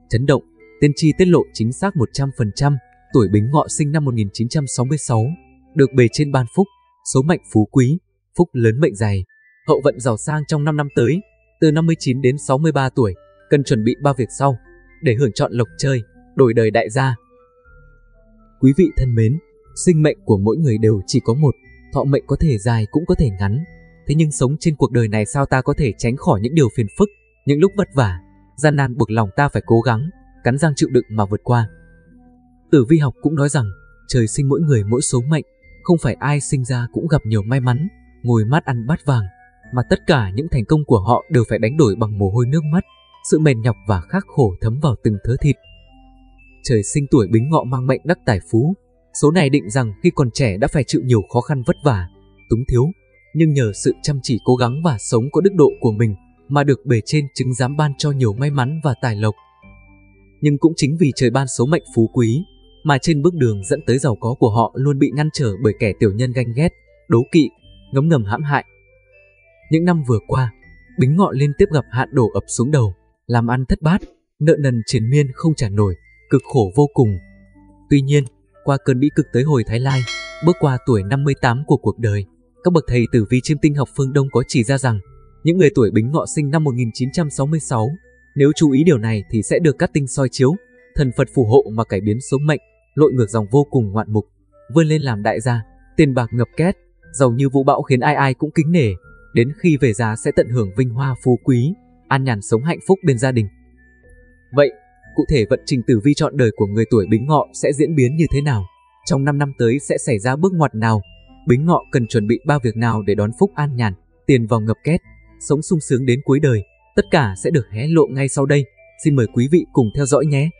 Chấn động, tiên tri tiết lộ chính xác 100%, tuổi Bính Ngọ sinh năm 1966, được bề trên ban phúc, số mệnh phú quý, phúc lớn mệnh dày, hậu vận giàu sang trong 5 năm tới, từ 59 đến 63 tuổi, cần chuẩn bị 3 việc sau để hưởng chọn lộc chơi, đổi đời đại gia. Quý vị thân mến, sinh mệnh của mỗi người đều chỉ có một, thọ mệnh có thể dài cũng có thể ngắn. Thế nhưng sống trên cuộc đời này sao ta có thể tránh khỏi những điều phiền phức, những lúc vất vả, gian nan buộc lòng ta phải cố gắng, cắn răng chịu đựng mà vượt qua. Tử vi học cũng nói rằng, trời sinh mỗi người mỗi số mệnh, không phải ai sinh ra cũng gặp nhiều may mắn, ngồi mát ăn bát vàng, mà tất cả những thành công của họ đều phải đánh đổi bằng mồ hôi nước mắt, sự mệt nhọc và khắc khổ thấm vào từng thớ thịt. Trời sinh tuổi Bính Ngọ mang mệnh đắc tài phú, số này định rằng khi còn trẻ đã phải chịu nhiều khó khăn vất vả, túng thiếu, nhưng nhờ sự chăm chỉ cố gắng và sống có đức độ của mình mà được bề trên chứng giám ban cho nhiều may mắn và tài lộc. Nhưng cũng chính vì trời ban số mệnh phú quý mà trên bước đường dẫn tới giàu có của họ luôn bị ngăn trở bởi kẻ tiểu nhân ganh ghét, đố kỵ, ngấm ngầm hãm hại. Những năm vừa qua, Bính Ngọ liên tiếp gặp hạn đổ ập xuống đầu, làm ăn thất bát, nợ nần triền miên không trả nổi, cực khổ vô cùng. Tuy nhiên, qua cơn bĩ cực tới hồi Thái Lai, bước qua tuổi 58 của cuộc đời, các bậc thầy tử vi chiêm tinh học phương Đông có chỉ ra rằng những người tuổi Bính Ngọ sinh năm 1966, nếu chú ý điều này thì sẽ được các tinh soi chiếu, thần Phật phù hộ mà cải biến số mệnh, lội ngược dòng vô cùng ngoạn mục, vươn lên làm đại gia, tiền bạc ngập két, giàu như vũ bão khiến ai ai cũng kính nể, đến khi về già sẽ tận hưởng vinh hoa phú quý, an nhàn sống hạnh phúc bên gia đình. Vậy, cụ thể vận trình tử vi trọn đời của người tuổi Bính Ngọ sẽ diễn biến như thế nào? Trong 5 năm tới sẽ xảy ra bước ngoặt nào? Bính Ngọ cần chuẩn bị 3 việc nào để đón phúc an nhàn, tiền vào ngập két, sống sung sướng đến cuối đời? Tất cả sẽ được hé lộ ngay sau đây. Xin mời quý vị cùng theo dõi nhé.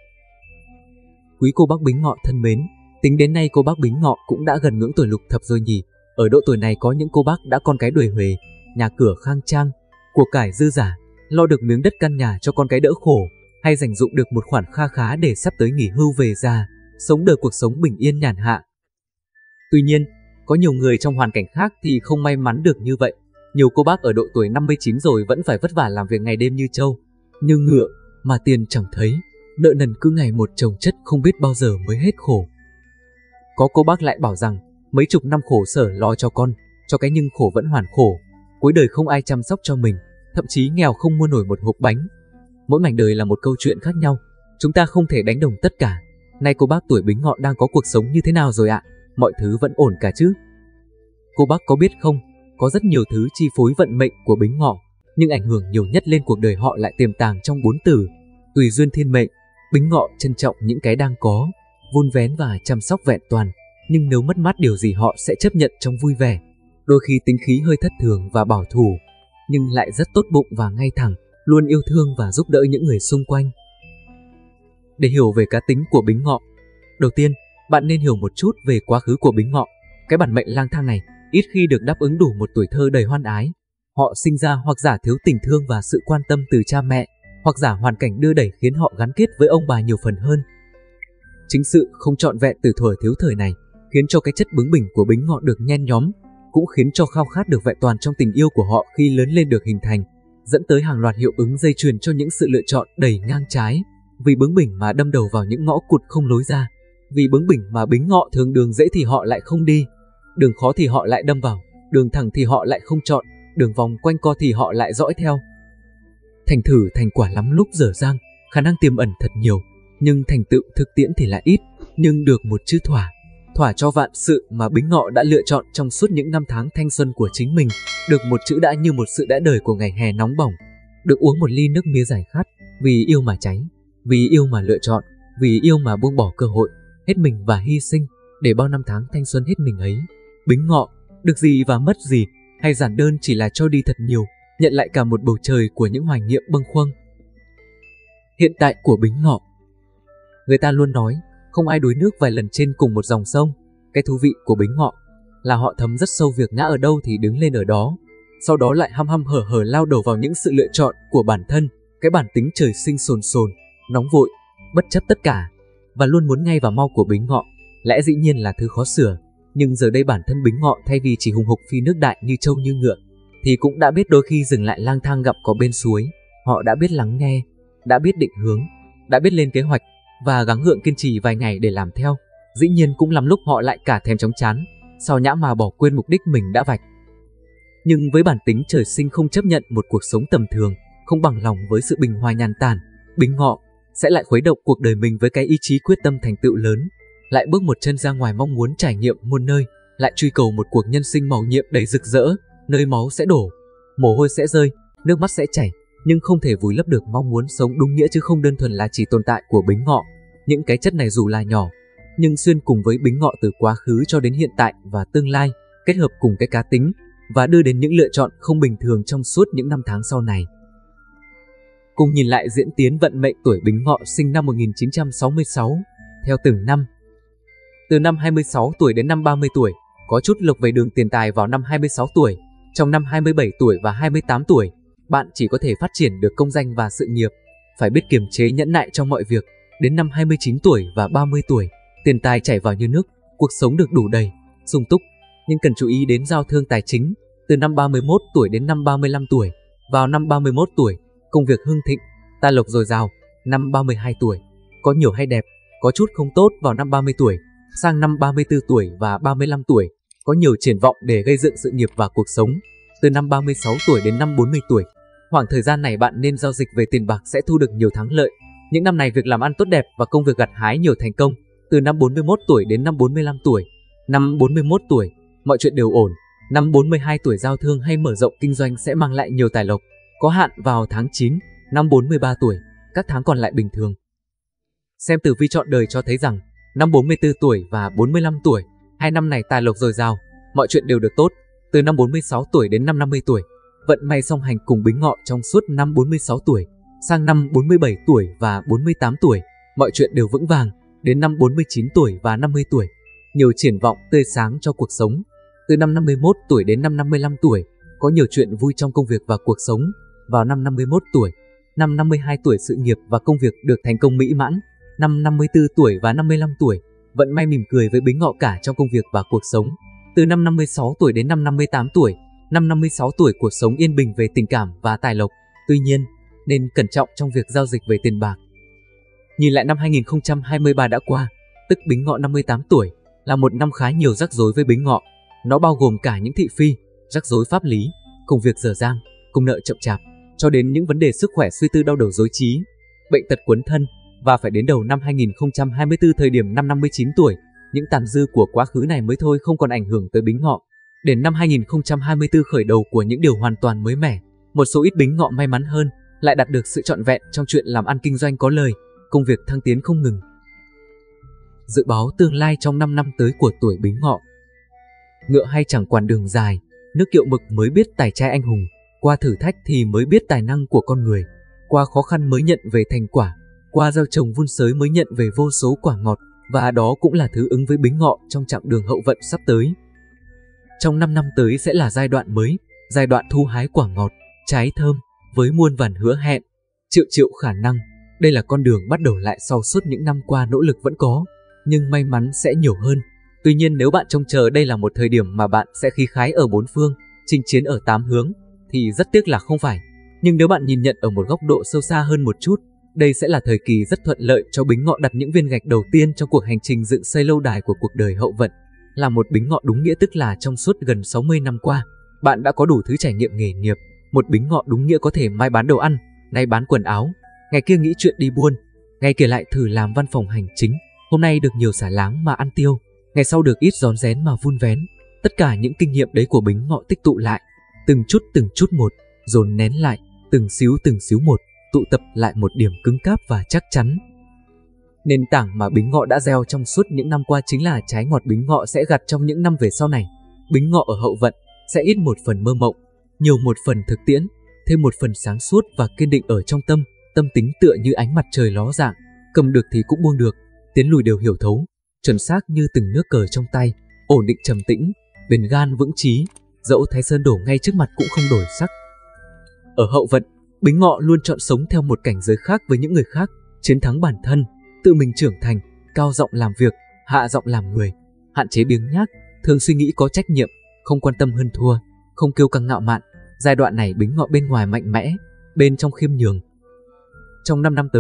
Quý cô bác Bính Ngọ thân mến, tính đến nay cô bác Bính Ngọ cũng đã gần ngưỡng tuổi lục thập rồi nhỉ. Ở độ tuổi này có những cô bác đã con cái đuổi huề, nhà cửa khang trang, của cải dư giả, lo được miếng đất căn nhà cho con cái đỡ khổ, hay dành dụm được một khoản kha khá để sắp tới nghỉ hưu về già, sống đời cuộc sống bình yên nhàn hạ. Tuy nhiên, có nhiều người trong hoàn cảnh khác thì không may mắn được như vậy. Nhiều cô bác ở độ tuổi 59 rồi vẫn phải vất vả làm việc ngày đêm như trâu, như ngựa, mà tiền chẳng thấy, nợ nần cứ ngày một chồng chất không biết bao giờ mới hết khổ. Có cô bác lại bảo rằng mấy chục năm khổ sở lo cho con, cho cái nhưng khổ vẫn hoàn khổ, cuối đời không ai chăm sóc cho mình, thậm chí nghèo không mua nổi một hộp bánh. Mỗi mảnh đời là một câu chuyện khác nhau, chúng ta không thể đánh đồng tất cả. Nay cô bác tuổi Bính Ngọ đang có cuộc sống như thế nào rồi ạ? Mọi thứ vẫn ổn cả chứ? Cô bác có biết không, có rất nhiều thứ chi phối vận mệnh của Bính Ngọ, nhưng ảnh hưởng nhiều nhất lên cuộc đời họ lại tiềm tàng trong 4 từ: tùy duyên thiên mệnh. Bính Ngọ trân trọng những cái đang có, vun vén và chăm sóc vẹn toàn, nhưng nếu mất mát điều gì họ sẽ chấp nhận trong vui vẻ. Đôi khi tính khí hơi thất thường và bảo thủ, nhưng lại rất tốt bụng và ngay thẳng, luôn yêu thương và giúp đỡ những người xung quanh. Để hiểu về cá tính của Bính Ngọ, đầu tiên, bạn nên hiểu một chút về quá khứ của Bính Ngọ. Cái bản mệnh lang thang này ít khi được đáp ứng đủ một tuổi thơ đầy hoan ái. Họ sinh ra hoặc giả thiếu tình thương và sự quan tâm từ cha mẹ, hoặc giả hoàn cảnh đưa đẩy khiến họ gắn kết với ông bà nhiều phần hơn. Chính sự không trọn vẹn từ thuở thiếu thời này khiến cho cái chất bướng bỉnh của Bính Ngọ được nhen nhóm, cũng khiến cho khao khát được vẹn toàn trong tình yêu của họ khi lớn lên được hình thành, dẫn tới hàng loạt hiệu ứng dây chuyền cho những sự lựa chọn đầy ngang trái. Vì bướng bỉnh mà đâm đầu vào những ngõ cụt không lối ra, vì bướng bỉnh mà Bính Ngọ thường đường dễ thì họ lại không đi, đường khó thì họ lại đâm vào, đường thẳng thì họ lại không chọn, đường vòng quanh co thì họ lại dõi theo. Thành thử thành quả lắm lúc dở dang, khả năng tiềm ẩn thật nhiều, nhưng thành tựu thực tiễn thì lại ít. Nhưng được một chữ thỏa cho vạn sự mà Bính Ngọ đã lựa chọn trong suốt những năm tháng thanh xuân của chính mình, được một chữ đã như một sự đã đời của ngày hè nóng bỏng, được uống một ly nước mía giải khát, vì yêu mà cháy, vì yêu mà lựa chọn, vì yêu mà buông bỏ cơ hội, hết mình và hy sinh, để bao năm tháng thanh xuân hết mình ấy. Bính Ngọ, được gì và mất gì, hay giản đơn chỉ là cho đi thật nhiều, nhận lại cả một bầu trời của những hoài niệm bâng khuâng. Hiện tại của Bính Ngọ. Người ta luôn nói, không ai đuối nước vài lần trên cùng một dòng sông. Cái thú vị của Bính Ngọ là họ thấm rất sâu việc ngã ở đâu thì đứng lên ở đó, sau đó lại hăm hở lao đầu vào những sự lựa chọn của bản thân. Cái bản tính trời sinh sồn, nóng vội, bất chấp tất cả, và luôn muốn ngay và mau của Bính Ngọ, lẽ dĩ nhiên là thứ khó sửa. Nhưng giờ đây bản thân Bính Ngọ thay vì chỉ hùng hục phi nước đại như trâu như ngựa, thì cũng đã biết đôi khi dừng lại lang thang gặp có bên suối. Họ đã biết lắng nghe, đã biết định hướng, đã biết lên kế hoạch và gắng gượng kiên trì vài ngày để làm theo. Dĩ nhiên cũng lắm lúc họ lại cả thèm chóng chán, sao nhãng mà bỏ quên mục đích mình đã vạch. Nhưng với bản tính trời sinh không chấp nhận một cuộc sống tầm thường, không bằng lòng với sự bình hòa nhàn tản, Bính Ngọ sẽ lại khuấy động cuộc đời mình với cái ý chí quyết tâm thành tựu lớn, lại bước một chân ra ngoài mong muốn trải nghiệm muôn nơi, lại truy cầu một cuộc nhân sinh màu nhiệm đầy rực rỡ, nơi máu sẽ đổ, mồ hôi sẽ rơi, nước mắt sẽ chảy, nhưng không thể vùi lấp được mong muốn sống đúng nghĩa chứ không đơn thuần là chỉ tồn tại của Bính Ngọ. Những cái chất này dù là nhỏ, nhưng xuyên cùng với Bính Ngọ từ quá khứ cho đến hiện tại và tương lai, kết hợp cùng cái cá tính và đưa đến những lựa chọn không bình thường trong suốt những năm tháng sau này. Cùng nhìn lại diễn tiến vận mệnh tuổi Bính Ngọ sinh năm 1966 theo từng năm. Từ năm 26 tuổi đến năm 30 tuổi, có chút lộc về đường tiền tài vào năm 26 tuổi. Trong năm 27 tuổi và 28 tuổi, bạn chỉ có thể phát triển được công danh và sự nghiệp, phải biết kiềm chế nhẫn nại trong mọi việc. Đến năm 29 tuổi và 30 tuổi, tiền tài chảy vào như nước, cuộc sống được đủ đầy, sung túc, nhưng cần chú ý đến giao thương tài chính. Từ năm 31 tuổi đến năm 35 tuổi, vào năm 31 tuổi, công việc hưng thịnh, tài lộc dồi dào. Năm 32 tuổi, có nhiều hay đẹp, có chút không tốt. Vào năm 30 tuổi, sang năm 34 tuổi và 35 tuổi, có nhiều triển vọng để gây dựng sự nghiệp và cuộc sống. Từ năm 36 tuổi đến năm 40 tuổi, khoảng thời gian này bạn nên giao dịch về tiền bạc sẽ thu được nhiều thắng lợi. Những năm này việc làm ăn tốt đẹp và công việc gặt hái nhiều thành công. Từ năm 41 tuổi đến năm 45 tuổi, năm 41 tuổi, mọi chuyện đều ổn. Năm 42 tuổi giao thương hay mở rộng kinh doanh sẽ mang lại nhiều tài lộc, có hạn vào tháng 9. Năm 43 tuổi, các tháng còn lại bình thường. Xem tử vi chọn đời cho thấy rằng, năm 44 tuổi và 45 tuổi, hai năm này tài lộc dồi dào, mọi chuyện đều được tốt. Từ năm 46 tuổi đến năm 50 tuổi, vận may song hành cùng Bính Ngọ trong suốt năm 46 tuổi. Sang năm 47 tuổi và 48 tuổi, mọi chuyện đều vững vàng. Đến năm 49 tuổi và 50 tuổi, nhiều triển vọng tươi sáng cho cuộc sống. Từ năm 51 tuổi đến năm 55 tuổi, có nhiều chuyện vui trong công việc và cuộc sống. Vào năm 51 tuổi, năm 52 tuổi sự nghiệp và công việc được thành công mỹ mãn. Năm 54 tuổi và 55 tuổi, vận may mỉm cười với Bính Ngọ cả trong công việc và cuộc sống. Từ năm 56 tuổi đến năm 58 tuổi, năm 56 tuổi cuộc sống yên bình về tình cảm và tài lộc. Tuy nhiên, nên cẩn trọng trong việc giao dịch về tiền bạc. Nhìn lại năm 2023 đã qua, tức Bính Ngọ 58 tuổi, là một năm khá nhiều rắc rối với Bính Ngọ. Nó bao gồm cả những thị phi, rắc rối pháp lý, công việc dở dang, công nợ chậm chạp, cho đến những vấn đề sức khỏe suy tư đau đầu rối trí, bệnh tật quấn thân. Và phải đến đầu năm 2024 thời điểm năm 59 tuổi, những tàn dư của quá khứ này mới thôi không còn ảnh hưởng tới Bính Ngọ. Đến năm 2024 khởi đầu của những điều hoàn toàn mới mẻ, một số ít Bính Ngọ may mắn hơn, lại đạt được sự trọn vẹn trong chuyện làm ăn kinh doanh có lời, công việc thăng tiến không ngừng. Dự báo tương lai trong 5 năm tới của tuổi Bính Ngọ. Ngựa hay chẳng quản đường dài, nước kiệu mực mới biết tài trai anh hùng, qua thử thách thì mới biết tài năng của con người, qua khó khăn mới nhận về thành quả, qua gieo trồng vun sới mới nhận về vô số quả ngọt, và đó cũng là thứ ứng với Bính Ngọ trong chặng đường hậu vận sắp tới. Trong 5 năm tới sẽ là giai đoạn mới, giai đoạn thu hái quả ngọt, trái thơm, với muôn vàn hứa hẹn, triệu triệu khả năng. Đây là con đường bắt đầu lại sau suốt những năm qua nỗ lực vẫn có, nhưng may mắn sẽ nhiều hơn. Tuy nhiên nếu bạn trông chờ đây là một thời điểm mà bạn sẽ khí khái ở bốn phương, chinh chiến ở 8 hướng, thì rất tiếc là không phải. Nhưng nếu bạn nhìn nhận ở một góc độ sâu xa hơn một chút, đây sẽ là thời kỳ rất thuận lợi cho Bính Ngọ đặt những viên gạch đầu tiên trong cuộc hành trình dựng xây lâu đài của cuộc đời hậu vận. Là một Bính Ngọ đúng nghĩa, tức là trong suốt gần 60 năm qua, bạn đã có đủ thứ trải nghiệm nghề nghiệp. Một Bính Ngọ đúng nghĩa có thể mai bán đồ ăn, nay bán quần áo, ngày kia nghĩ chuyện đi buôn, ngày kia lại thử làm văn phòng hành chính, hôm nay được nhiều xả láng mà ăn tiêu, ngày sau được ít rón rén mà vun vén. Tất cả những kinh nghiệm đấy của Bính Ngọ tích tụ lại, từng chút một, dồn nén lại, từng xíu một, tụ tập lại một điểm cứng cáp và chắc chắn. Nền tảng mà Bính Ngọ đã gieo trong suốt những năm qua chính là trái ngọt Bính Ngọ sẽ gặt trong những năm về sau này. Bính Ngọ ở hậu vận sẽ ít một phần mơ mộng, nhiều một phần thực tiễn, thêm một phần sáng suốt và kiên định ở trong tâm. Tâm tính tựa như ánh mặt trời ló dạng, cầm được thì cũng buông được, tiến lùi đều hiểu thấu, chuẩn xác như từng nước cờ trong tay, ổn định trầm tĩnh, bền gan vững chí, dẫu Thái Sơn đổ ngay trước mặt cũng không đổi sắc. Ở hậu vận, Bính Ngọ luôn chọn sống theo một cảnh giới khác với những người khác, chiến thắng bản thân, tự mình trưởng thành, cao giọng làm việc, hạ giọng làm người, hạn chế biếng nhác, thường suy nghĩ có trách nhiệm, không quan tâm hơn thua, không kiêu căng ngạo mạn. Giai đoạn này Bính Ngọ bên ngoài mạnh mẽ, bên trong khiêm nhường. Trong 5 năm tới,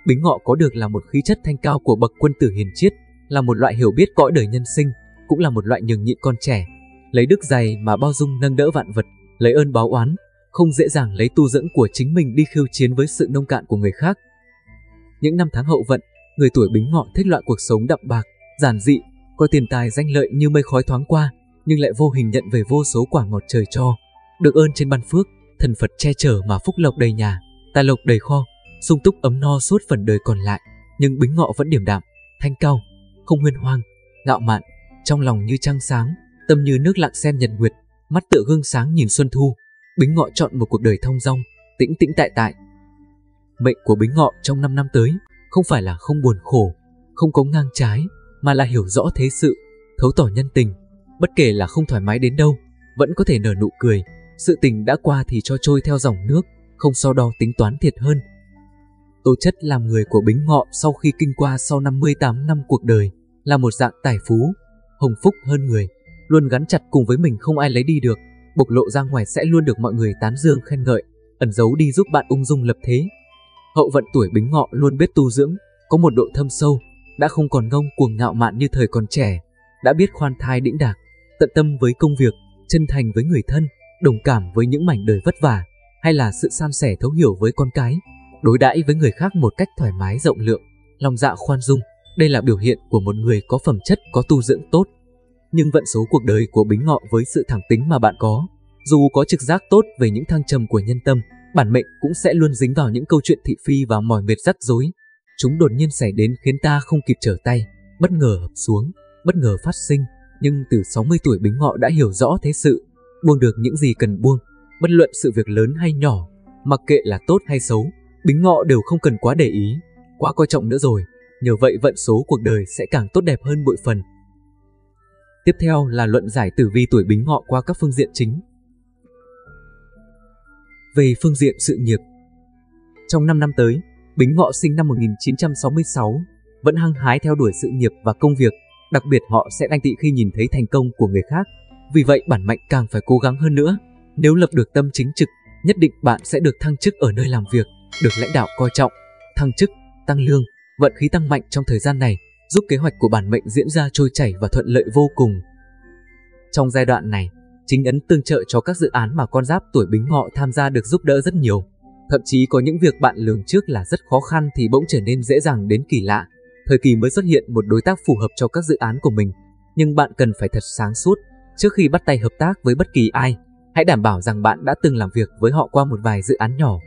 Bính Ngọ có được là một khí chất thanh cao của bậc quân tử hiền triết, là một loại hiểu biết cõi đời nhân sinh, cũng là một loại nhường nhịn con trẻ, lấy đức dày mà bao dung nâng đỡ vạn vật, lấy ơn báo oán, không dễ dàng lấy tu dưỡng của chính mình đi khiêu chiến với sự nông cạn của người khác. Những năm tháng hậu vận, người tuổi Bính Ngọ thích loại cuộc sống đạm bạc, giản dị, coi tiền tài danh lợi như mây khói thoáng qua, nhưng lại vô hình nhận về vô số quả ngọt trời cho. Được ơn trên ban phước, thần Phật che chở mà phúc lộc đầy nhà, tài lộc đầy kho, sung túc ấm no suốt phần đời còn lại. Nhưng Bính Ngọ vẫn điềm đạm, thanh cao, không huyên hoang, ngạo mạn, trong lòng như trăng sáng, tâm như nước lặng xem nhật nguyệt, mắt tựa gương sáng nhìn xuân thu. Bính Ngọ chọn một cuộc đời thong dong, tĩnh tĩnh tại tại. Mệnh của Bính Ngọ trong 5 năm tới không phải là không buồn khổ, không có ngang trái, mà là hiểu rõ thế sự, thấu tỏ nhân tình. Bất kể là không thoải mái đến đâu, vẫn có thể nở nụ cười. Sự tình đã qua thì cho trôi theo dòng nước, không so đo tính toán thiệt hơn. Tố chất làm người của Bính Ngọ sau khi kinh qua sau 58 năm cuộc đời là một dạng tài phú, hồng phúc hơn người, luôn gắn chặt cùng với mình không ai lấy đi được, bộc lộ ra ngoài sẽ luôn được mọi người tán dương khen ngợi, ẩn giấu đi giúp bạn ung dung lập thế. Hậu vận tuổi Bính Ngọ luôn biết tu dưỡng, có một độ thâm sâu, đã không còn ngông cuồng ngạo mạn như thời còn trẻ, đã biết khoan thai đĩnh đạc, tận tâm với công việc, chân thành với người thân, đồng cảm với những mảnh đời vất vả, hay là sự san sẻ thấu hiểu với con cái, đối đãi với người khác một cách thoải mái rộng lượng, lòng dạ khoan dung. Đây là biểu hiện của một người có phẩm chất, có tu dưỡng tốt. Nhưng vận số cuộc đời của Bính Ngọ với sự thẳng tính mà bạn có, dù có trực giác tốt về những thăng trầm của nhân tâm, bản mệnh cũng sẽ luôn dính vào những câu chuyện thị phi và mỏi mệt rắc rối. Chúng đột nhiên xảy đến khiến ta không kịp trở tay, bất ngờ ập xuống, bất ngờ phát sinh. Nhưng từ 60 tuổi Bính Ngọ đã hiểu rõ thế sự, buông được những gì cần buông, bất luận sự việc lớn hay nhỏ, mặc kệ là tốt hay xấu, Bính Ngọ đều không cần quá để ý, quá coi trọng nữa rồi. Nhờ vậy vận số cuộc đời sẽ càng tốt đẹp hơn bội phần. Tiếp theo là luận giải tử vi tuổi Bính Ngọ qua các phương diện chính. Về phương diện sự nghiệp, trong 5 năm tới, Bính Ngọ sinh năm 1966 vẫn hăng hái theo đuổi sự nghiệp và công việc, đặc biệt họ sẽ ganh tị khi nhìn thấy thành công của người khác. Vì vậy bản mệnh càng phải cố gắng hơn nữa. Nếu lập được tâm chính trực, nhất định bạn sẽ được thăng chức ở nơi làm việc, được lãnh đạo coi trọng, thăng chức, tăng lương, vận khí tăng mạnh trong thời gian này, giúp kế hoạch của bản mệnh diễn ra trôi chảy và thuận lợi vô cùng. Trong giai đoạn này, chính ấn tương trợ cho các dự án mà con giáp tuổi Bính Ngọ tham gia được giúp đỡ rất nhiều. Thậm chí có những việc bạn lường trước là rất khó khăn thì bỗng trở nên dễ dàng đến kỳ lạ. Thời kỳ mới xuất hiện một đối tác phù hợp cho các dự án của mình, nhưng bạn cần phải thật sáng suốt. Trước khi bắt tay hợp tác với bất kỳ ai, hãy đảm bảo rằng bạn đã từng làm việc với họ qua một vài dự án nhỏ.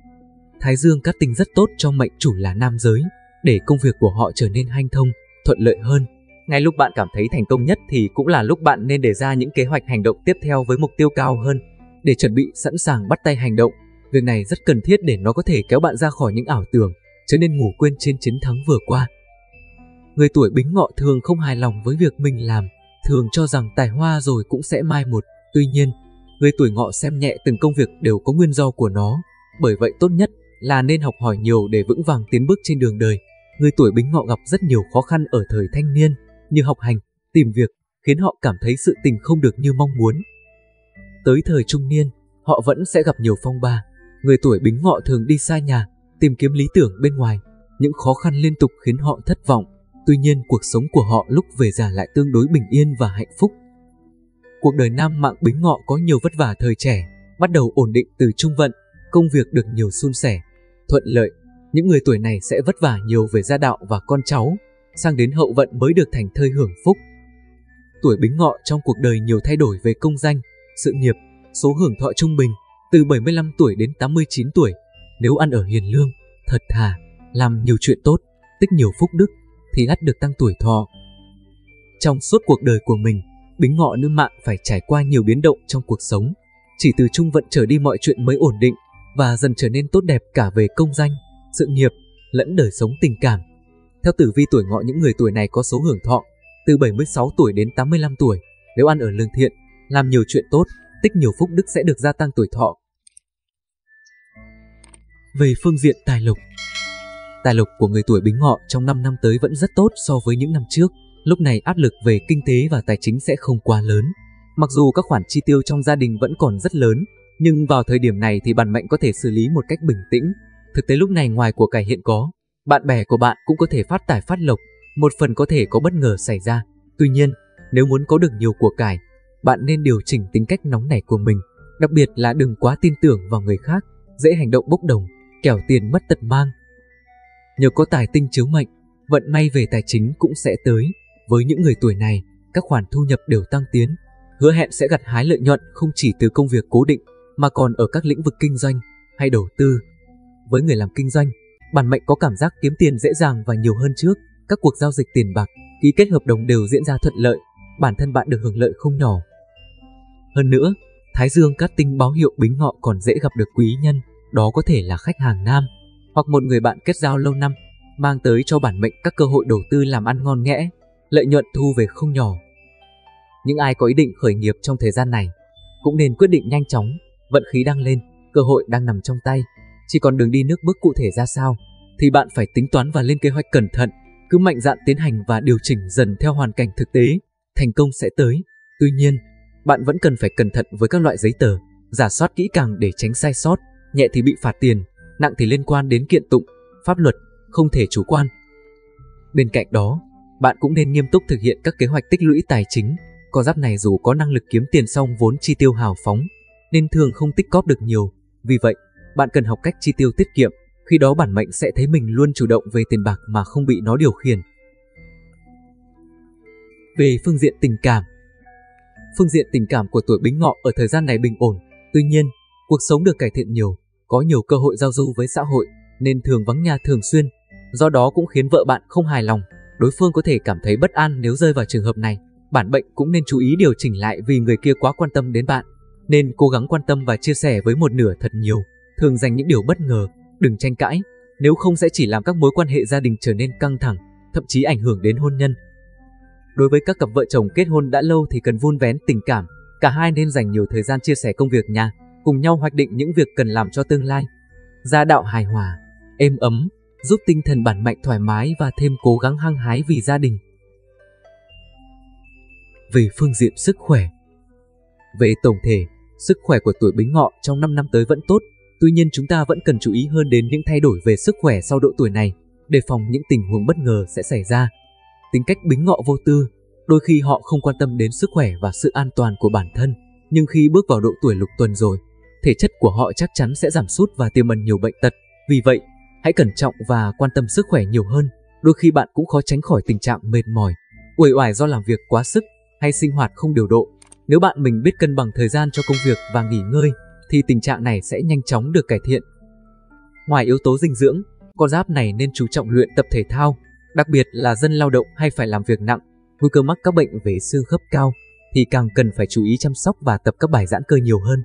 Thái dương cát tinh rất tốt cho mệnh chủ là nam giới, để công việc của họ trở nên hanh thông, thuận lợi hơn. Ngay lúc bạn cảm thấy thành công nhất thì cũng là lúc bạn nên đề ra những kế hoạch hành động tiếp theo với mục tiêu cao hơn, để chuẩn bị sẵn sàng bắt tay hành động. Việc này rất cần thiết để nó có thể kéo bạn ra khỏi những ảo tưởng, trở nên ngủ quên trên chiến thắng vừa qua. Người tuổi Bính Ngọ thường không hài lòng với việc mình làm, thường cho rằng tài hoa rồi cũng sẽ mai một. Tuy nhiên, người tuổi Ngọ xem nhẹ từng công việc đều có nguyên do của nó. Bởi vậy tốt nhất là nên học hỏi nhiều để vững vàng tiến bước trên đường đời. Người tuổi Bính Ngọ gặp rất nhiều khó khăn ở thời thanh niên, như học hành, tìm việc, khiến họ cảm thấy sự tình không được như mong muốn. Tới thời trung niên, họ vẫn sẽ gặp nhiều phong ba. Người tuổi Bính Ngọ thường đi xa nhà, tìm kiếm lý tưởng bên ngoài. Những khó khăn liên tục khiến họ thất vọng. Tuy nhiên, cuộc sống của họ lúc về già lại tương đối bình yên và hạnh phúc. Cuộc đời nam mạng Bính Ngọ có nhiều vất vả thời trẻ, bắt đầu ổn định từ trung vận, công việc được nhiều suôn sẻ, thuận lợi. Những người tuổi này sẽ vất vả nhiều về gia đạo và con cháu, sang đến hậu vận mới được thành thơi hưởng phúc. Tuổi Bính Ngọ trong cuộc đời nhiều thay đổi về công danh, sự nghiệp, số hưởng thọ trung bình từ 75 tuổi đến 89 tuổi. Nếu ăn ở hiền lương, thật thà, làm nhiều chuyện tốt, tích nhiều phúc đức thì ắt được tăng tuổi thọ. Trong suốt cuộc đời của mình, Bính Ngọ nữ mạng phải trải qua nhiều biến động trong cuộc sống. Chỉ từ trung vận trở đi mọi chuyện mới ổn định và dần trở nên tốt đẹp cả về công danh, sự nghiệp lẫn đời sống tình cảm. Theo tử vi tuổi Ngọ, những người tuổi này có số hưởng thọ từ 76 tuổi đến 85 tuổi. Nếu ăn ở lương thiện, làm nhiều chuyện tốt, tích nhiều phúc đức sẽ được gia tăng tuổi thọ. Về phương diện tài lộc, tài lộc của người tuổi Bính Ngọ trong 5 năm tới vẫn rất tốt so với những năm trước. Lúc này áp lực về kinh tế và tài chính sẽ không quá lớn. Mặc dù các khoản chi tiêu trong gia đình vẫn còn rất lớn, nhưng vào thời điểm này thì bản mệnh có thể xử lý một cách bình tĩnh. Thực tế lúc này ngoài của cải hiện có, Bạn bè của bạn cũng có thể phát tài phát lộc, một phần có thể có bất ngờ xảy ra. Tuy nhiên, nếu muốn có được nhiều của cải, bạn nên điều chỉnh tính cách nóng nảy của mình, đặc biệt là đừng quá tin tưởng vào người khác, dễ hành động bốc đồng, kẻo tiền mất tật mang. Nhờ có tài tinh chiếu mệnh, vận may về tài chính cũng sẽ tới. Với những người tuổi này, các khoản thu nhập đều tăng tiến, hứa hẹn sẽ gặt hái lợi nhuận không chỉ từ công việc cố định mà còn ở các lĩnh vực kinh doanh hay đầu tư. Với người làm kinh doanh, bản mệnh có cảm giác kiếm tiền dễ dàng và nhiều hơn trước, các cuộc giao dịch tiền bạc, ký kết hợp đồng đều diễn ra thuận lợi, bản thân bạn được hưởng lợi không nhỏ. Hơn nữa, Thái Dương cát tinh báo hiệu Bính Ngọ còn dễ gặp được quý nhân, đó có thể là khách hàng nam hoặc một người bạn kết giao lâu năm, mang tới cho bản mệnh các cơ hội đầu tư làm ăn ngon nghẽ, lợi nhuận thu về không nhỏ. Những ai có ý định khởi nghiệp trong thời gian này cũng nên quyết định nhanh chóng, vận khí đang lên, cơ hội đang nằm trong tay. Chỉ còn đường đi nước bước cụ thể ra sao thì bạn phải tính toán và lên kế hoạch cẩn thận, cứ mạnh dạn tiến hành và điều chỉnh dần theo hoàn cảnh thực tế, thành công sẽ tới. Tuy nhiên, bạn vẫn cần phải cẩn thận với các loại giấy tờ, rà soát kỹ càng để tránh sai sót, nhẹ thì bị phạt tiền, nặng thì liên quan đến kiện tụng, pháp luật, không thể chủ quan. Bên cạnh đó, bạn cũng nên nghiêm túc thực hiện các kế hoạch tích lũy tài chính. Con giáp này dù có năng lực kiếm tiền xong vốn chi tiêu hào phóng, nên thường không tích cóp được nhiều. Vì vậy, bạn cần học cách chi tiêu tiết kiệm, khi đó bản mệnh sẽ thấy mình luôn chủ động về tiền bạc mà không bị nó điều khiển. Về phương diện tình cảm, của tuổi Bính Ngọ ở thời gian này bình ổn. Tuy nhiên, cuộc sống được cải thiện nhiều, có nhiều cơ hội giao du với xã hội nên thường vắng nhà thường xuyên. Do đó cũng khiến vợ bạn không hài lòng, đối phương có thể cảm thấy bất an nếu rơi vào trường hợp này. Bản mệnh cũng nên chú ý điều chỉnh lại vì người kia quá quan tâm đến bạn, nên cố gắng quan tâm và chia sẻ với một nửa thật nhiều, thường dành những điều bất ngờ, đừng tranh cãi, nếu không sẽ chỉ làm các mối quan hệ gia đình trở nên căng thẳng, thậm chí ảnh hưởng đến hôn nhân. Đối với các cặp vợ chồng kết hôn đã lâu thì cần vun vén tình cảm, cả hai nên dành nhiều thời gian chia sẻ công việc nhà, cùng nhau hoạch định những việc cần làm cho tương lai. Gia đạo hài hòa, êm ấm, giúp tinh thần bản mệnh thoải mái và thêm cố gắng hăng hái vì gia đình. Về phương diện sức khỏe, về tổng thể, sức khỏe của tuổi Bính Ngọ trong 5 năm tới vẫn tốt. Tuy nhiên chúng ta vẫn cần chú ý hơn đến những thay đổi về sức khỏe sau độ tuổi này, đề phòng những tình huống bất ngờ sẽ xảy ra. Tính cách Bính Ngọ vô tư, đôi khi họ không quan tâm đến sức khỏe và sự an toàn của bản thân, nhưng khi bước vào độ tuổi lục tuần rồi, thể chất của họ chắc chắn sẽ giảm sút và tiềm ẩn nhiều bệnh tật. Vì vậy, hãy cẩn trọng và quan tâm sức khỏe nhiều hơn. Đôi khi bạn cũng khó tránh khỏi tình trạng mệt mỏi, uể oải do làm việc quá sức hay sinh hoạt không điều độ. Nếu bạn mình biết cân bằng thời gian cho công việc và nghỉ ngơi, thì tình trạng này sẽ nhanh chóng được cải thiện. Ngoài yếu tố dinh dưỡng, con giáp này nên chú trọng luyện tập thể thao, đặc biệt là dân lao động hay phải làm việc nặng, nguy cơ mắc các bệnh về xương khớp cao, thì càng cần phải chú ý chăm sóc và tập các bài giãn cơ nhiều hơn.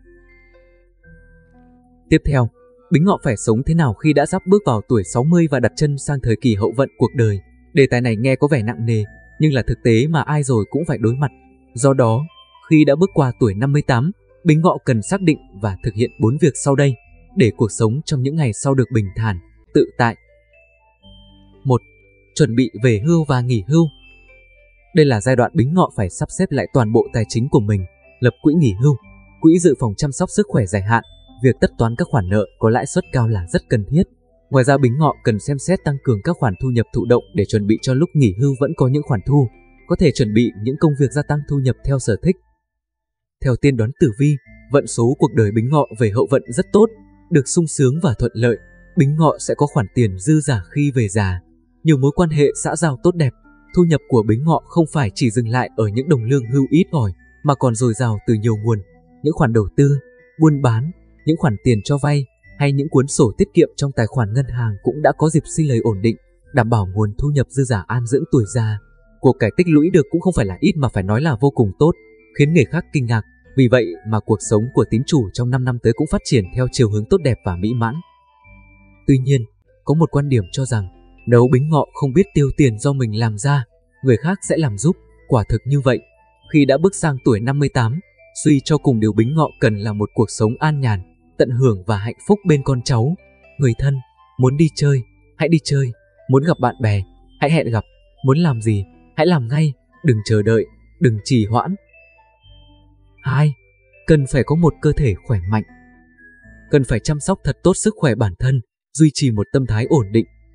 Tiếp theo, Bính Ngọ phải sống thế nào khi đã sắp bước vào tuổi 60 và đặt chân sang thời kỳ hậu vận cuộc đời? Đề tài này nghe có vẻ nặng nề, nhưng là thực tế mà ai rồi cũng phải đối mặt. Do đó, khi đã bước qua tuổi 58, Bính Ngọ cần xác định và thực hiện 4 việc sau đây để cuộc sống trong những ngày sau được bình thản, tự tại. 1. Chuẩn bị về hưu và nghỉ hưu. Đây là giai đoạn Bính Ngọ phải sắp xếp lại toàn bộ tài chính của mình, lập quỹ nghỉ hưu, quỹ dự phòng chăm sóc sức khỏe dài hạn. Việc tất toán các khoản nợ có lãi suất cao là rất cần thiết. Ngoài ra Bính Ngọ cần xem xét tăng cường các khoản thu nhập thụ động để chuẩn bị cho lúc nghỉ hưu vẫn có những khoản thu, có thể chuẩn bị những công việc gia tăng thu nhập theo sở thích. Theo tiên đoán tử vi, vận số cuộc đời Bính Ngọ về hậu vận rất tốt, được sung sướng và thuận lợi. Bính Ngọ sẽ có khoản tiền dư giả khi về già, nhiều mối quan hệ xã giao tốt đẹp. Thu nhập của Bính Ngọ không phải chỉ dừng lại ở những đồng lương hưu ít ỏi, mà còn dồi dào từ nhiều nguồn, những khoản đầu tư, buôn bán, những khoản tiền cho vay hay những cuốn sổ tiết kiệm trong tài khoản ngân hàng cũng đã có dịp sinh lời ổn định, đảm bảo nguồn thu nhập dư giả an dưỡng tuổi già. Của cải tích lũy được cũng không phải là ít mà phải nói là vô cùng tốt, khiến người khác kinh ngạc. Vì vậy mà cuộc sống của tín chủ trong 5 năm tới cũng phát triển theo chiều hướng tốt đẹp và mỹ mãn. Tuy nhiên, có một quan điểm cho rằng nếu Bính Ngọ không biết tiêu tiền do mình làm ra, người khác sẽ làm giúp. Quả thực như vậy, khi đã bước sang tuổi 58, suy cho cùng điều Bính Ngọ cần là một cuộc sống an nhàn, tận hưởng và hạnh phúc bên con cháu, người thân. Muốn đi chơi, hãy đi chơi. Muốn gặp bạn bè, hãy hẹn gặp. Muốn làm gì, hãy làm ngay, đừng chờ đợi, đừng trì hoãn. 2. Cần phải có một cơ thể khỏe mạnh. Cần phải chăm sóc thật tốt sức khỏe bản thân, duy trì một tâm thái ổn định,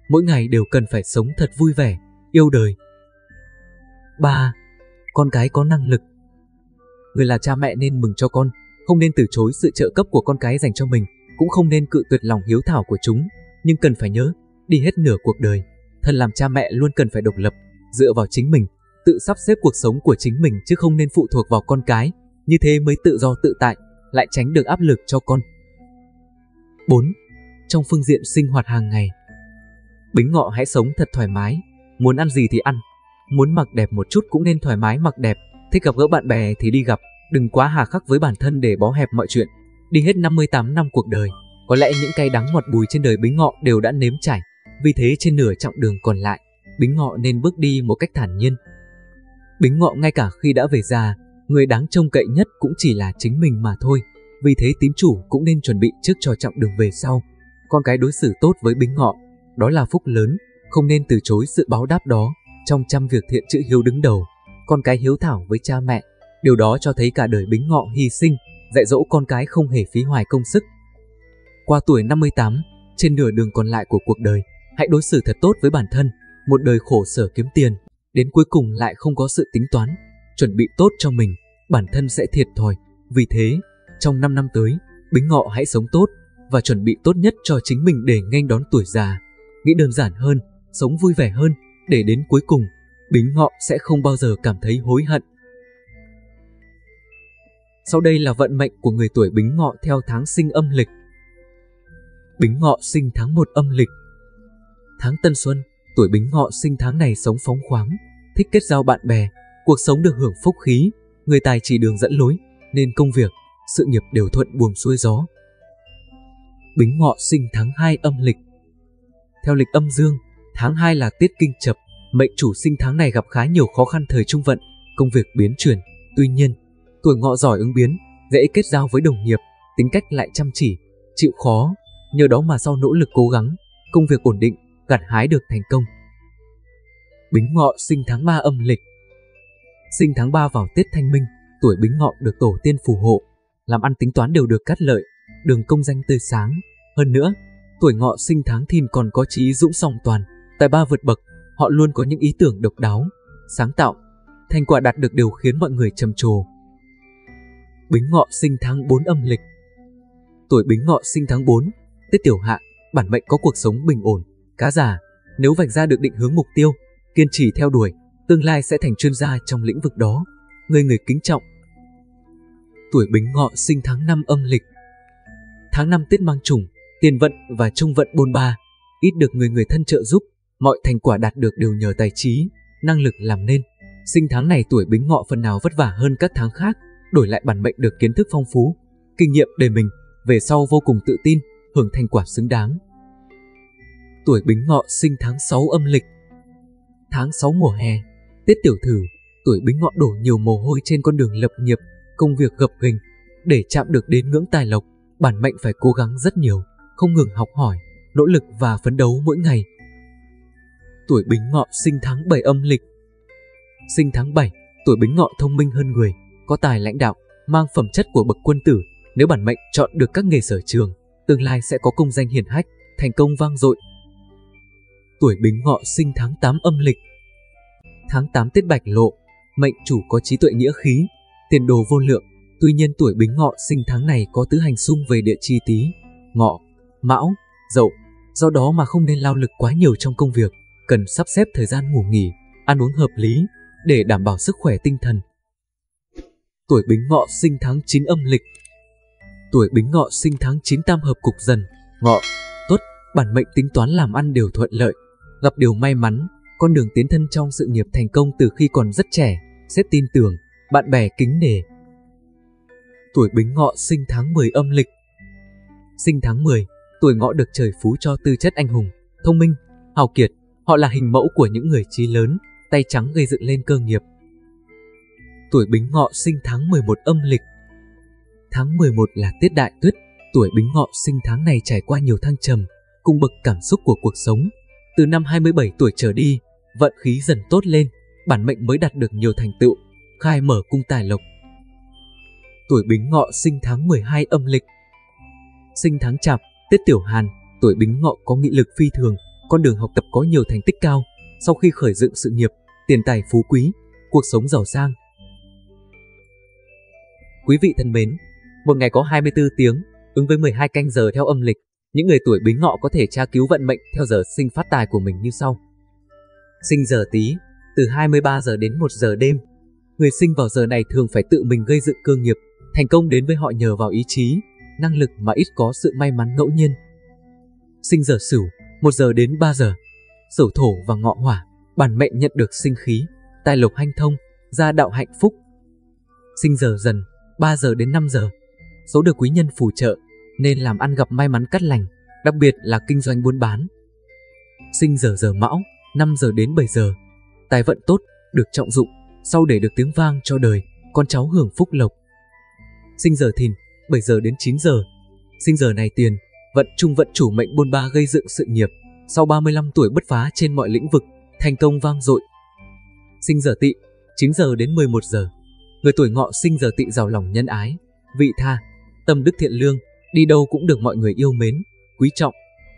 mỗi ngày đều cần phải sống thật vui vẻ, yêu đời. 3. Con cái có năng lực. Người là cha mẹ nên mừng cho con, không nên từ chối sự trợ cấp của con cái dành cho mình, cũng không nên cự tuyệt lòng hiếu thảo của chúng, nhưng cần phải nhớ, đi hết nửa cuộc đời, thân làm cha mẹ luôn cần phải độc lập, dựa vào chính mình, tự sắp xếp cuộc sống của chính mình chứ không nên phụ thuộc vào con cái, như thế mới tự do tự tại, lại tránh được áp lực cho con. 4. Trong phương diện sinh hoạt hàng ngày. Bính Ngọ hãy sống thật thoải mái, muốn ăn gì thì ăn, muốn mặc đẹp một chút cũng nên thoải mái mặc đẹp, thích gặp gỡ bạn bè thì đi gặp, đừng quá hà khắc với bản thân để bó hẹp mọi chuyện. Đi hết 58 năm cuộc đời, có lẽ những cay đắng ngọt bùi trên đời Bính Ngọ đều đã nếm trải, vì thế trên nửa chặng đường còn lại, Bính Ngọ nên bước đi một cách thản nhiên. Bính Ngọ ngay cả khi đã về già, người đáng trông cậy nhất cũng chỉ là chính mình mà thôi, vì thế tín chủ cũng nên chuẩn bị trước cho chặng đường về sau. Con cái đối xử tốt với Bính Ngọ, đó là phúc lớn, không nên từ chối sự báo đáp đó. Trong trăm việc thiện chữ hiếu đứng đầu, con cái hiếu thảo với cha mẹ, điều đó cho thấy cả đời Bính Ngọ hy sinh, dạy dỗ con cái không hề phí hoài công sức. Qua tuổi 58, trên nửa đường còn lại của cuộc đời, hãy đối xử thật tốt với bản thân, một đời khổ sở kiếm tiền, đến cuối cùng lại không có sự tính toán, chuẩn bị tốt cho mình, bản thân sẽ thiệt thòi. Vì thế, trong 5 năm tới, Bính Ngọ hãy sống tốt và chuẩn bị tốt nhất cho chính mình để nghênh đón tuổi già. Nghĩ đơn giản hơn, sống vui vẻ hơn, để đến cuối cùng, Bính Ngọ sẽ không bao giờ cảm thấy hối hận. Sau đây là vận mệnh của người tuổi Bính Ngọ theo tháng sinh âm lịch. Bính Ngọ sinh tháng 1 âm lịch. Tháng Tân Xuân, tuổi Bính Ngọ sinh tháng này sống phóng khoáng, thích kết giao bạn bè, cuộc sống được hưởng phúc khí, người tài chỉ đường dẫn lối, nên công việc, sự nghiệp đều thuận buồm xuôi gió. Bính Ngọ sinh tháng 2 âm lịch. Theo lịch âm dương, tháng 2 là tiết kinh chập, mệnh chủ sinh tháng này gặp khá nhiều khó khăn thời trung vận, công việc biến chuyển. Tuy nhiên, tuổi Ngọ giỏi ứng biến, dễ kết giao với đồng nghiệp, tính cách lại chăm chỉ, chịu khó, nhờ đó mà sau nỗ lực cố gắng, công việc ổn định, gặt hái được thành công. Bính Ngọ sinh tháng 3 âm lịch. Sinh tháng 3 vào Tết Thanh Minh, tuổi Bính Ngọ được tổ tiên phù hộ, làm ăn tính toán đều được cát lợi, đường công danh tươi sáng. Hơn nữa, tuổi Ngọ sinh tháng Thìn còn có chí dũng song toàn, tài ba vượt bậc, họ luôn có những ý tưởng độc đáo, sáng tạo, thành quả đạt được đều khiến mọi người trầm trồ. Bính Ngọ sinh tháng 4 âm lịch. Tuổi Bính Ngọ sinh tháng 4, Tết Tiểu Hạ, bản mệnh có cuộc sống bình ổn, cá giả, nếu vạch ra được định hướng mục tiêu, kiên trì theo đuổi, tương lai sẽ thành chuyên gia trong lĩnh vực đó, người kính trọng. Tuổi Bính Ngọ sinh tháng 5 âm lịch. Tháng 5 Tết mang trùng, tiền vận và trung vận bôn ba, ít được người thân trợ giúp, mọi thành quả đạt được đều nhờ tài trí, năng lực làm nên. Sinh tháng này tuổi Bính Ngọ phần nào vất vả hơn các tháng khác, đổi lại bản mệnh được kiến thức phong phú, kinh nghiệm đời mình, về sau vô cùng tự tin, hưởng thành quả xứng đáng. Tuổi Bính Ngọ sinh tháng 6 âm lịch. Tháng 6 mùa hè, Tết Tiểu Thử, tuổi Bính Ngọ đổ nhiều mồ hôi trên con đường lập nghiệp, công việc gập ghềnh. Để chạm được đến ngưỡng tài lộc, bản mệnh phải cố gắng rất nhiều, không ngừng học hỏi, nỗ lực và phấn đấu mỗi ngày. Tuổi Bính Ngọ sinh tháng 7 âm lịch. Sinh tháng 7, tuổi Bính Ngọ thông minh hơn người, có tài lãnh đạo, mang phẩm chất của bậc quân tử. Nếu bản mệnh chọn được các nghề sở trường, tương lai sẽ có công danh hiển hách, thành công vang dội. Tuổi Bính Ngọ sinh tháng 8 âm lịch. Tháng 8 Tết Bạch Lộ, mệnh chủ có trí tuệ nghĩa khí, tiền đồ vô lượng. Tuy nhiên tuổi Bính Ngọ sinh tháng này có tứ hành xung về địa chi Tý, Ngọ, Mão, Dậu, do đó mà không nên lao lực quá nhiều trong công việc, cần sắp xếp thời gian ngủ nghỉ, ăn uống hợp lý để đảm bảo sức khỏe tinh thần. Tuổi Bính Ngọ sinh tháng 9 âm lịch. Tuổi Bính Ngọ sinh tháng 9 tam hợp cục Dần, Ngọ, Tuất, bản mệnh tính toán làm ăn đều thuận lợi, gặp điều may mắn, con đường tiến thân trong sự nghiệp thành công từ khi còn rất trẻ, sếp tin tưởng, bạn bè kính nể. Tuổi Bính Ngọ sinh tháng 10 âm lịch. Sinh tháng 10, tuổi Ngọ được trời phú cho tư chất anh hùng, thông minh, hào kiệt, họ là hình mẫu của những người chí lớn, tay trắng gây dựng lên cơ nghiệp. Tuổi Bính Ngọ sinh tháng 11 âm lịch. Tháng 11 là Tết Đại Tuyết, tuổi Bính Ngọ sinh tháng này trải qua nhiều thăng trầm, cung bậc cảm xúc của cuộc sống. Từ năm 27 tuổi trở đi, vận khí dần tốt lên, bản mệnh mới đạt được nhiều thành tựu, khai mở cung tài lộc. Tuổi Bính Ngọ sinh tháng 12 âm lịch. Sinh tháng Chạp, Tết Tiểu Hàn, tuổi Bính Ngọ có nghị lực phi thường, con đường học tập có nhiều thành tích cao, sau khi khởi dựng sự nghiệp, tiền tài phú quý, cuộc sống giàu sang. Quý vị thân mến, một ngày có 24 tiếng, ứng với 12 canh giờ theo âm lịch, những người tuổi Bính Ngọ có thể tra cứu vận mệnh theo giờ sinh phát tài của mình như sau. Sinh giờ Tý, từ 23 giờ đến 1 giờ đêm. Người sinh vào giờ này thường phải tự mình gây dựng cơ nghiệp, thành công đến với họ nhờ vào ý chí, năng lực mà ít có sự may mắn ngẫu nhiên. Sinh giờ Sửu, 1 giờ đến 3 giờ. Sửu Thổ và Ngọ Hỏa, bản mệnh nhận được sinh khí, tài lộc hanh thông, gia đạo hạnh phúc. Sinh giờ Dần, 3 giờ đến 5 giờ. Số được quý nhân phù trợ, nên làm ăn gặp may mắn cát lành, đặc biệt là kinh doanh buôn bán. Sinh giờ Giờ Mão, 5 giờ đến 7 giờ. Tài vận tốt, được trọng dụng, sau để được tiếng vang cho đời, con cháu hưởng phúc lộc. Sinh giờ Thìn, 7 giờ đến 9 giờ. Sinh giờ này tiền, vận trung vận chủ mệnh bôn ba gây dựng sự nghiệp, sau 35 tuổi bứt phá trên mọi lĩnh vực, thành công vang dội. Sinh giờ Tỵ, 9 giờ đến 11 giờ. Người tuổi Ngọ sinh giờ Tỵ giàu lòng nhân ái, vị tha, tâm đức thiện lương, đi đâu cũng được mọi người yêu mến, quý trọng.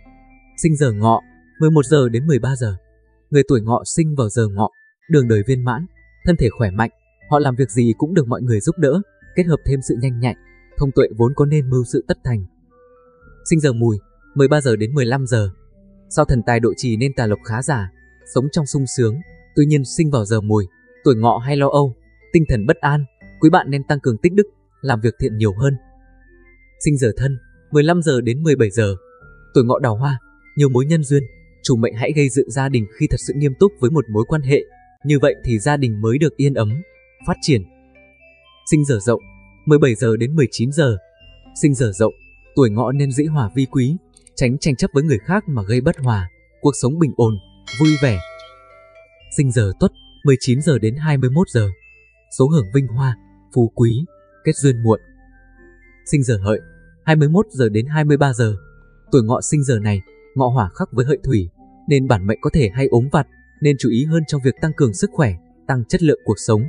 Sinh giờ Ngọ, 11 giờ đến 13 giờ. Người tuổi Ngọ sinh vào giờ Ngọ, đường đời viên mãn, thân thể khỏe mạnh, họ làm việc gì cũng được mọi người giúp đỡ, kết hợp thêm sự nhanh nhạy, thông tuệ vốn có nên mưu sự tất thành. Sinh giờ Mùi, 13 giờ đến 15 giờ. Sau thần tài độ trì nên tài lộc khá giả, sống trong sung sướng, tuy nhiên sinh vào giờ Mùi, tuổi Ngọ hay lo âu, tinh thần bất an, quý bạn nên tăng cường tích đức, làm việc thiện nhiều hơn. Sinh giờ Thân, 15 giờ đến 17 giờ. Tuổi Ngọ đào hoa, nhiều mối nhân duyên, chủ mệnh hãy gây dựng gia đình khi thật sự nghiêm túc với một mối quan hệ, như vậy thì gia đình mới được yên ấm, phát triển. Sinh giờ Dậu, 17 giờ đến 19 giờ. Sinh giờ Dậu, tuổi Ngọ nên dĩ hòa vi quý, tránh tranh chấp với người khác mà gây bất hòa, cuộc sống bình ổn, vui vẻ. Sinh giờ Tuất, 19 giờ đến 21 giờ. Số hưởng vinh hoa, phú quý, kết duyên muộn. Sinh giờ Hợi, 21 giờ đến 23 giờ. Tuổi Ngọ sinh giờ này, Ngọ hỏa khắc với Hợi thủy, nên bản mệnh có thể hay ốm vặt, nên chú ý hơn trong việc tăng cường sức khỏe, tăng chất lượng cuộc sống.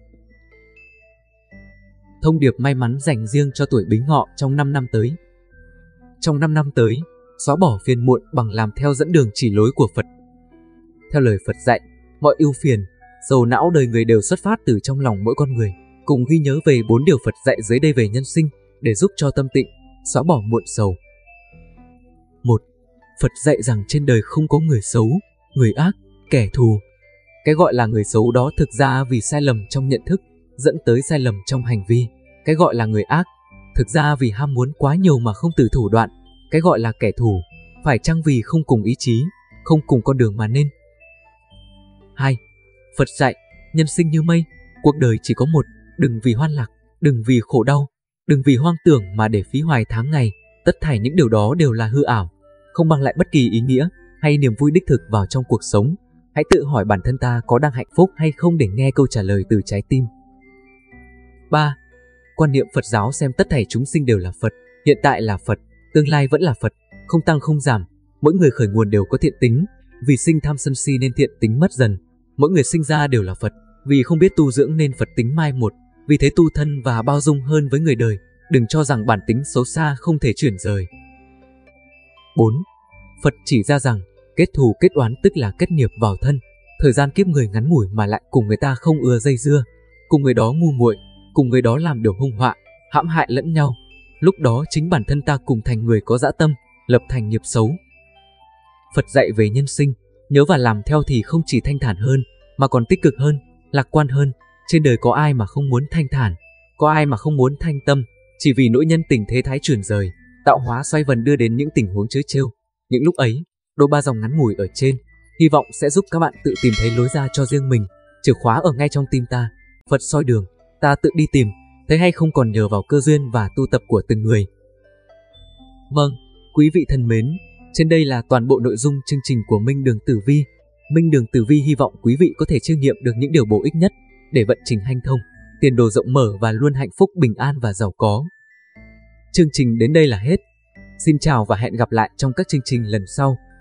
Thông điệp may mắn dành riêng cho tuổi Bính Ngọ trong 5 năm tới. Trong 5 năm tới, xóa bỏ phiền muộn bằng làm theo dẫn đường chỉ lối của Phật. Theo lời Phật dạy, mọi ưu phiền, sầu não đời người đều xuất phát từ trong lòng mỗi con người. Cùng ghi nhớ về 4 điều Phật dạy dưới đây về nhân sinh để giúp cho tâm tịnh, xóa bỏ muộn sầu. 1. Phật dạy rằng trên đời không có người xấu, người ác, kẻ thù. Cái gọi là người xấu đó thực ra vì sai lầm trong nhận thức, dẫn tới sai lầm trong hành vi. Cái gọi là người ác, thực ra vì ham muốn quá nhiều mà không từ thủ đoạn. Cái gọi là kẻ thù, phải chăng vì không cùng ý chí, không cùng con đường mà nên. 2. Phật dạy, nhân sinh như mây, cuộc đời chỉ có một, đừng vì hoan lạc, đừng vì khổ đau, đừng vì hoang tưởng mà để phí hoài tháng ngày. Tất thảy những điều đó đều là hư ảo, không mang lại bất kỳ ý nghĩa hay niềm vui đích thực vào trong cuộc sống. Hãy tự hỏi bản thân ta có đang hạnh phúc hay không để nghe câu trả lời từ trái tim. 3. Quan niệm Phật giáo xem tất thảy chúng sinh đều là Phật, hiện tại là Phật, tương lai vẫn là Phật, không tăng không giảm. Mỗi người khởi nguồn đều có thiện tính, vì sinh tham sân si nên thiện tính mất dần. Mỗi người sinh ra đều là Phật, vì không biết tu dưỡng nên Phật tính mai một. Vì thế tu thân và bao dung hơn với người đời, đừng cho rằng bản tính xấu xa không thể chuyển rời. 4. Phật chỉ ra rằng kết thù kết oán tức là kết nghiệp vào thân. Thời gian kiếp người ngắn ngủi mà lại cùng người ta không ưa dây dưa, cùng người đó ngu muội, cùng người đó làm điều hung họa, hãm hại lẫn nhau. Lúc đó chính bản thân ta cùng thành người có dã tâm, lập thành nghiệp xấu. Phật dạy về nhân sinh, nhớ và làm theo thì không chỉ thanh thản hơn, mà còn tích cực hơn, lạc quan hơn. Trên đời có ai mà không muốn thanh thản, có ai mà không muốn thanh tâm, chỉ vì nỗi nhân tình thế thái chuyển rời, tạo hóa xoay vần đưa đến những tình huống trớ trêu. Những lúc ấy, đôi ba dòng ngắn ngủi ở trên, hy vọng sẽ giúp các bạn tự tìm thấy lối ra cho riêng mình. Chìa khóa ở ngay trong tim ta, Phật soi đường, ta tự đi tìm, thấy hay không còn nhờ vào cơ duyên và tu tập của từng người. Vâng, quý vị thân mến, trên đây là toàn bộ nội dung chương trình của Minh Đường Tử Vi. Minh Đường Tử Vi hy vọng quý vị có thể chiêm nghiệm được những điều bổ ích nhất để vận trình hanh thông, tiền đồ rộng mở và luôn hạnh phúc, bình an và giàu có. Chương trình đến đây là hết. Xin chào và hẹn gặp lại trong các chương trình lần sau.